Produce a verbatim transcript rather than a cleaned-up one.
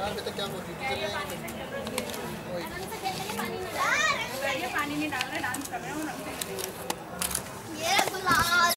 बेटा क्या बोल रही है? पानी नहीं डाल रहे, डांस कर रहे हो।